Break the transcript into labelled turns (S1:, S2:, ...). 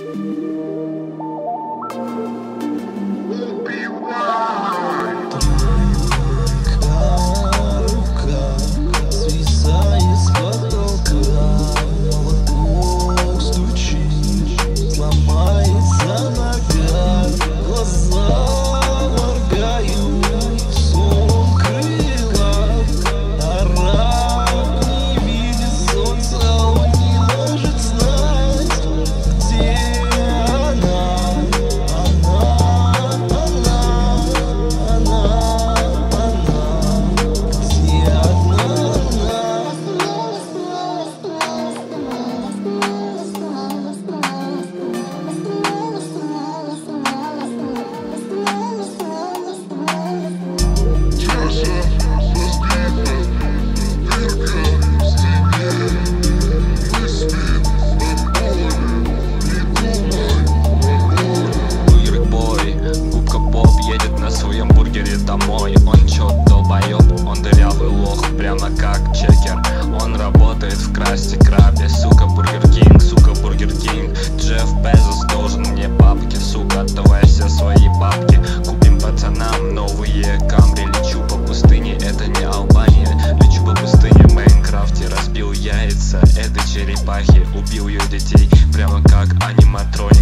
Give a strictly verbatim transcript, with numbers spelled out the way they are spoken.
S1: Домой, он чё долбоёб, он дырявый лох, прямо как чекер. Он работает в красти крабе, сука, BurgerKing, сука, BurgerKing. Джефф Безос должен мне бабки, сука, отдавай все свои бабки. Купим пацанам новые камри, лечу по пустыне, это не Албания. Лечу по пустыне в Майнкрафте, разбил яйца этой черепахи, убил ее детей, прямо как аниматроник.